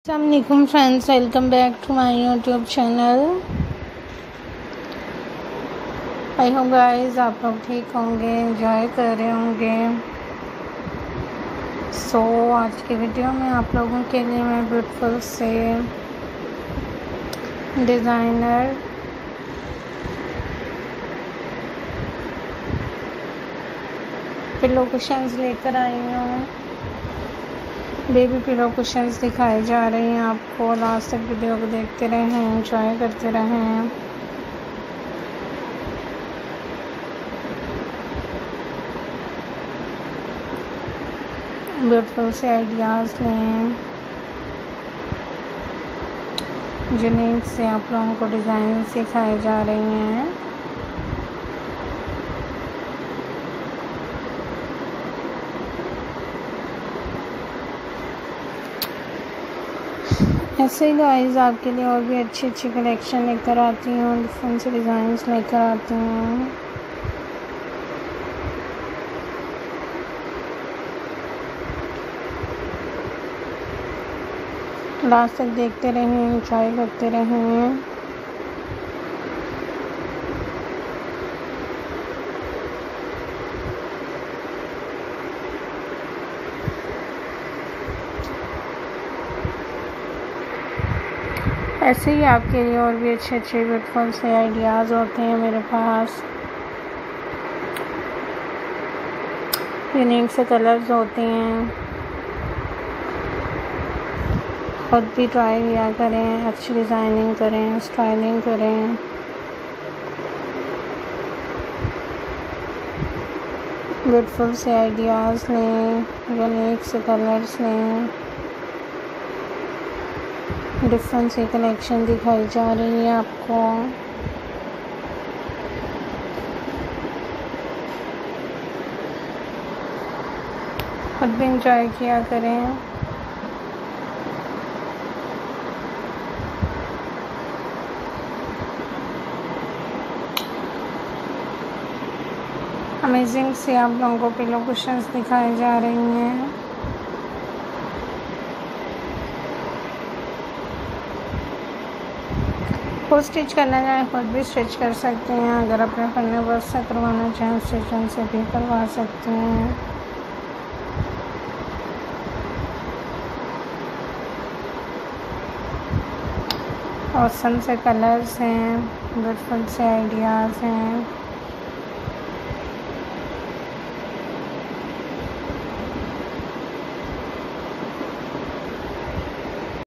अस्सलामुअलैकुम friends, welcome back to my YouTube channel. I hope guys आप लोग ठीक होंगे, एंजॉय कर रहे होंगे। आज की वीडियो में आप लोगों के लिए मैं ब्यूटीफुल से डिज़ाइनर पिलो कुशन्स लेकर आई हूँ। बेबी पिलो कुशन्स दिखाई जा रही हैं आपको। लास्ट तक वीडियो को देखते रहें, एंजॉय करते रहें। ब्यूटीफुल से आइडियाज़ लें, यूनिक से आप लोगों को डिज़ाइन सिखाए जा रही हैं। ऐसे ही गाइस आपके लिए और भी अच्छी अच्छी कलेक्शन लेकर आती हूँ, डिफरेंट से डिज़ाइंस लेकर आती हूँ। लास्ट तक देखते रहें, एंजॉय करते रहें। ऐसे ही आपके लिए और भी अच्छे अच्छे ब्यूटीफुल से आइडियाज़ होते हैं मेरे पास। यूनिक से कलर्स होते हैं, खुद भी ट्राई किया करें, अच्छी डिज़ाइनिंग करें, स्टाइलिंग करें। ब्यूटीफुल से आइडियाज़ लें, यूनिक से कलर्स लें। डिफरेंट सी कलेक्शन दिखाई जा रही है आपको। खुद भी इंजॉय किया करें। अमेजिंग से आप लोगों को पिलो कुशन्स दिखाई जा रही हैं। खुद स्टिच करना चाहें खुद भी स्टिच कर सकते हैं। अगर अपने पन्ने वर्क से करवाना चाहें स्टिच उनसे भी करवा सकते हैं। ऑसम से कलर्स हैं, ब्यूटीफुल से आइडियाज़ हैं।